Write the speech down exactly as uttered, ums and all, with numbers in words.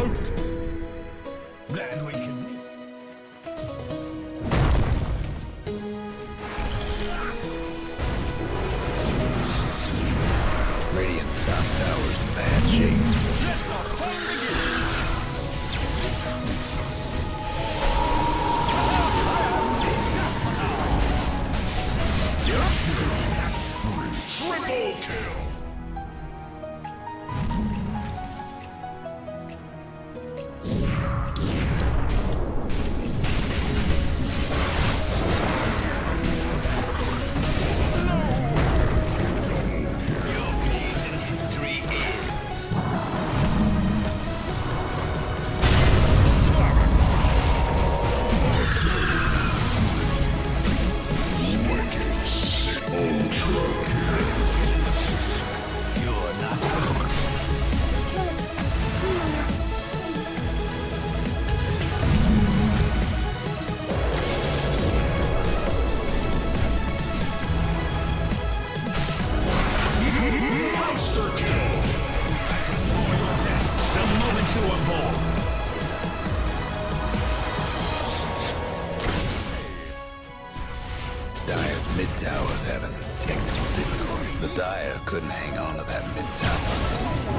Glad we can meet. Radiant's top tower's in bad shape. Triple kill! Dire's mid tower's having technical difficulty. The Dire couldn't hang on to that mid tower.